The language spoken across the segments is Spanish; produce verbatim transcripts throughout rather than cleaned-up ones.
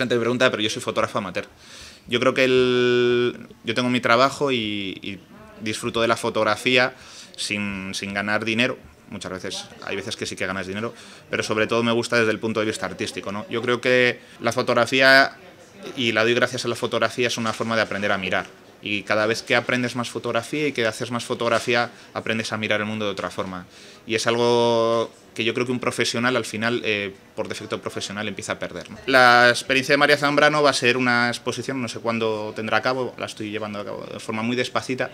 gente me pregunta, pero yo soy fotógrafo amateur. Yo creo que el... yo tengo mi trabajo y, y disfruto de la fotografía sin, sin ganar dinero. Muchas veces, hay veces que sí que ganas dinero, pero sobre todo me gusta desde el punto de vista artístico, ¿no? Yo creo que la fotografía, y la doy gracias a la fotografía, es una forma de aprender a mirar. Y cada vez que aprendes más fotografía y que haces más fotografía, aprendes a mirar el mundo de otra forma. Y es algo que yo creo que un profesional, al final, eh, por defecto profesional, empieza a perder, ¿no? La experiencia de María Zambrano va a ser una exposición, no sé cuándo tendrá a cabo, la estoy llevando a cabo de forma muy despacita,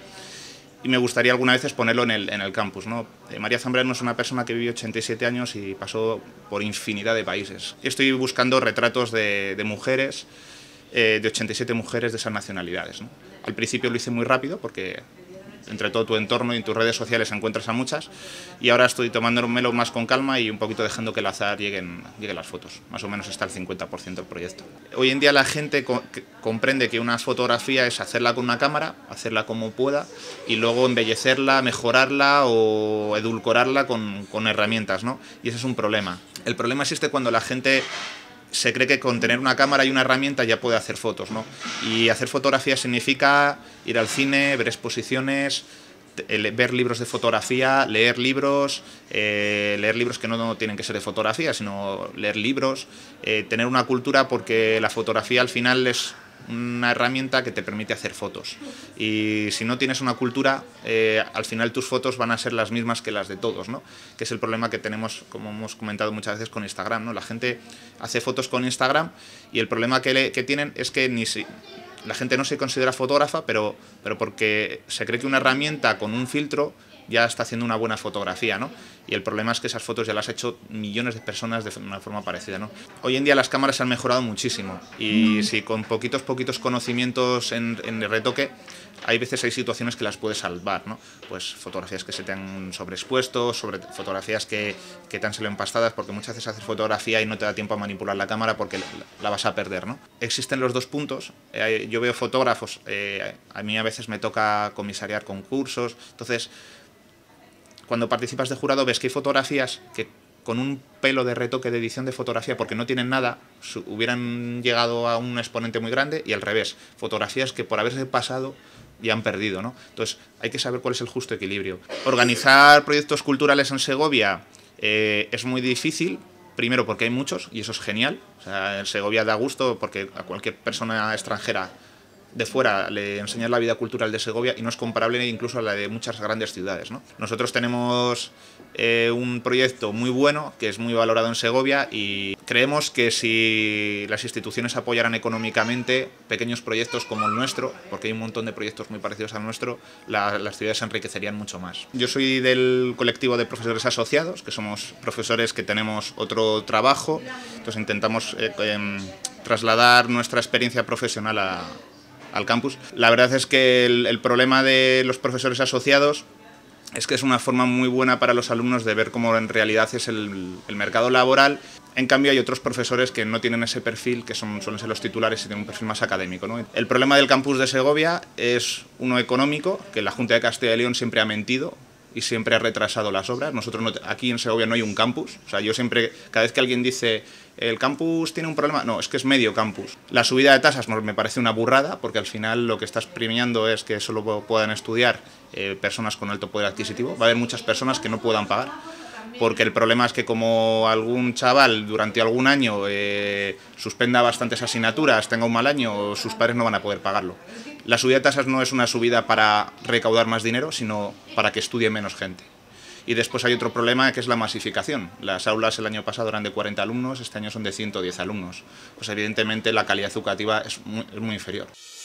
y me gustaría alguna vez exponerlo en el, en el campus, ¿no? Eh, María Zambrano es una persona que vivió ochenta y siete años y pasó por infinidad de países. Estoy buscando retratos de, de mujeres, eh, de ochenta y siete mujeres de esas nacionalidades, ¿no? Al principio lo hice muy rápido porque entre todo tu entorno y en tus redes sociales encuentras a muchas, y ahora estoy tomándomelo más con calma y un poquito dejando que el azar lleguen, lleguen las fotos. Más o menos está el cincuenta por ciento del proyecto. Hoy en día la gente co que comprende que una fotografía es hacerla con una cámara, hacerla como pueda y luego embellecerla, mejorarla o edulcorarla con, con herramientas, ¿no? Y ese es un problema. El problema existe cuando la gente se cree que con tener una cámara y una herramienta ya puede hacer fotos, ¿no? Y hacer fotografía significa ir al cine, ver exposiciones, ver libros de fotografía, leer libros, eh, leer libros que no, no tienen que ser de fotografía, sino leer libros, eh, tener una cultura, porque la fotografía al final es una herramienta que te permite hacer fotos, y si no tienes una cultura, eh, al final tus fotos van a ser las mismas que las de todos, ¿no? Que es el problema que tenemos, como hemos comentado muchas veces, con Instagram, ¿no? La gente hace fotos con Instagram y el problema que, le, que tienen es que ni si, la gente no se considera fotógrafa, pero, pero porque se cree que una herramienta con un filtro ya está haciendo una buena fotografía, ¿no? Y el problema es que esas fotos ya las ha hecho millones de personas de una forma parecida, ¿no? Hoy en día las cámaras han mejorado muchísimo y si con poquitos, poquitos conocimientos en, en el retoque, hay veces hay situaciones que las puedes salvar, ¿no? Pues fotografías que se te han sobreexpuesto, sobre fotografías que, que te han salido empastadas, porque muchas veces haces fotografía y no te da tiempo a manipular la cámara porque la, la vas a perder, ¿no? Existen los dos puntos. Eh, yo veo fotógrafos, eh, a mí a veces me toca comisariar concursos, entonces cuando participas de jurado ves que hay fotografías que con un pelo de retoque de edición de fotografía, porque no tienen nada, hubieran llegado a un exponente muy grande, y al revés, fotografías que por haberse pasado ya han perdido, ¿no? Entonces hay que saber cuál es el justo equilibrio. Organizar proyectos culturales en Segovia eh, es muy difícil, primero porque hay muchos y eso es genial. O sea, en Segovia da gusto porque a cualquier persona extranjera de fuera le enseñar la vida cultural de Segovia y no es comparable incluso a la de muchas grandes ciudades, ¿no? Nosotros tenemos eh, un proyecto muy bueno que es muy valorado en Segovia y creemos que si las instituciones apoyaran económicamente pequeños proyectos como el nuestro, porque hay un montón de proyectos muy parecidos al nuestro, la, las ciudades se enriquecerían mucho más. Yo soy del colectivo de profesores asociados, que somos profesores que tenemos otro trabajo, entonces intentamos eh, eh, trasladar nuestra experiencia profesional a al campus. La verdad es que el, el problema de los profesores asociados es que es una forma muy buena para los alumnos de ver cómo en realidad es el, el mercado laboral. En cambio hay otros profesores que no tienen ese perfil, que son, suelen ser los titulares y tienen un perfil más académico, ¿no? El problema del campus de Segovia es uno económico, que la Junta de Castilla y León siempre ha mentido y siempre ha retrasado las obras. Nosotros no, aquí en Segovia no hay un campus, o sea, yo siempre, cada vez que alguien dice el campus tiene un problema, no, es que es medio campus. La subida de tasas me parece una burrada, porque al final lo que estás premiando es que solo puedan estudiar eh, personas con alto poder adquisitivo. Va a haber muchas personas que no puedan pagar, porque el problema es que como algún chaval durante algún año eh, suspenda bastantes asignaturas, tenga un mal año, sus padres no van a poder pagarlo. La subida de tasas no es una subida para recaudar más dinero, sino para que estudie menos gente. Y después hay otro problema, que es la masificación. Las aulas el año pasado eran de cuarenta alumnos, este año son de ciento diez alumnos. Pues evidentemente la calidad educativa es muy, es muy inferior.